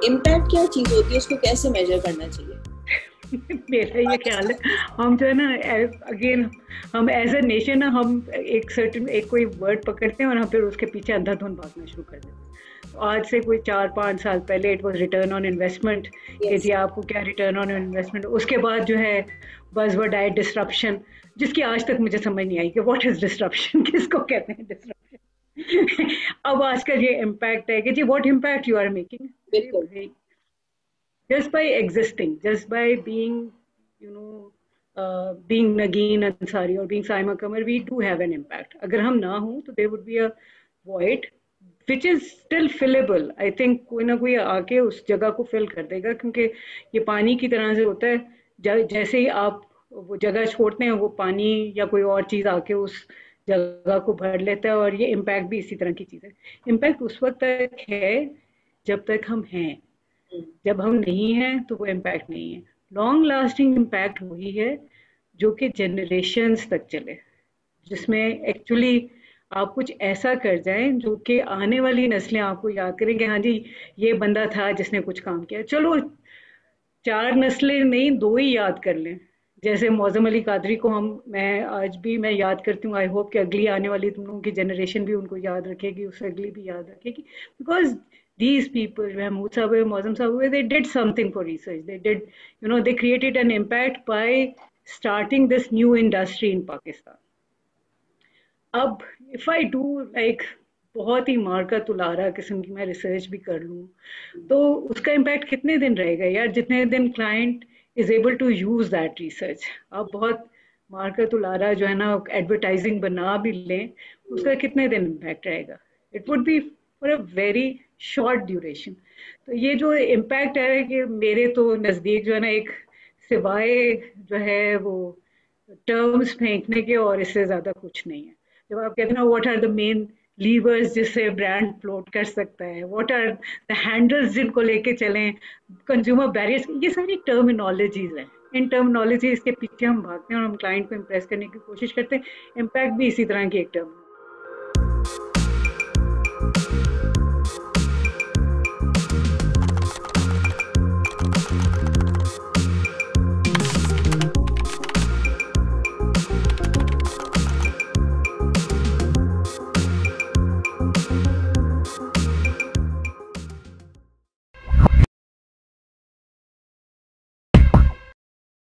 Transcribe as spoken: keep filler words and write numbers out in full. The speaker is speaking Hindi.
इम्पैक्ट क्या चीज होती है, उसको कैसे मेजर करना चाहिए? मेरा ये ख्याल है, हम जो है ना, अगेन हम एज ए नेशन ना, हम एक सर्टेन एक कोई वर्ड पकड़ते हैं और हम फिर उसके पीछे अंधाधुंध भागना शुरू कर देते हैं। तो आज से कोई चार पाँच साल पहले it was return on investment, कि यस। जी आपको क्या रिटर्न ऑन इन्वेस्टमेंट। उसके बाद जो है बज़वर्ड आए डिस्ट्रप्शन, जिसकी आज तक मुझे समझ नहीं आई कि व्हाट इज डिस्ट्रप्शन, किसको कहते हैं डिस्ट्रप्शन। अब आजकल ये इम्पैक्ट है कि जी what impact you are making. अरे बिल्कुल। भाई, just by existing, just by being, you know, uh, being Nagin Ansari or being Saima Kamar, we do have an impact. अगर हम ना हो तो there would be a void which is still fillable. I think कोई ना कोई आके उस जगह को fill कर देगा, क्योंकि ये पानी की तरह से होता है, जैसे ही आप वो जगह छोड़ते हैं वो पानी या कोई और चीज़ आके उस जगह को भर लेता है। और ये इम्पैक्ट भी इसी तरह की चीज़ है। इम्पैक्ट उस वक्त तक है जब तक हम हैं, जब हम नहीं हैं तो वो इम्पैक्ट नहीं है। लॉन्ग लास्टिंग इम्पैक्ट वही है जो कि जनरेशन्स तक चले, जिसमें एक्चुअली आप कुछ ऐसा कर जाएं जो कि आने वाली नस्लें आपको याद करें कि हाँ जी ये बंदा था जिसने कुछ काम किया। चलो चार नस्लें नहीं, दो ही याद कर लें। जैसे मौजम अली कादरी को हम मैं आज भी मैं याद करती हूँ। आई होप कि अगली आने वाली तुम लोगों की जनरेशन भी उनको याद रखेगी, उससे अगली भी याद रखेगी। Because these people, Mahmood Saab, Mausam Saab, they did something for research. They did, you know, they created an impact by starting this new industry in Pakistan. अब if I do like बहुत ही मार का तुलारा किस्म की मैं रिसर्च भी कर लूँ, तो उसका इम्पैक्ट कितने दिन रहेगा यार, जितने दिन client is able to use that research. आप बहुत मार का तुलारा जो है ना एडवर्टाइजिंग बना भी लें, उसका कितने दिन इम्पैक्ट रहेगा? It would be for a very short duration. तो ये जो इम्पैक्ट है कि मेरे तो नज़दीक जो है ना, एक सिवाय जो है वो टर्म्स फेंकने के और इससे ज़्यादा कुछ नहीं है। जब आप कहते हैं ना what are the main levers जिससे ब्रांड फ्लोट कर सकता है, व्हाट आर द हैंडल्स जिनको लेके चलें, कंज्यूमर बैरियर्स, ये सारी टर्मिनोलॉजीज हैं। इन टर्मिनोलॉजीज के पीछे हम भागते हैं और हम क्लाइंट को इम्प्रेस करने की कोशिश करते हैं। इम्पैक्ट भी इसी तरह की एक टर्म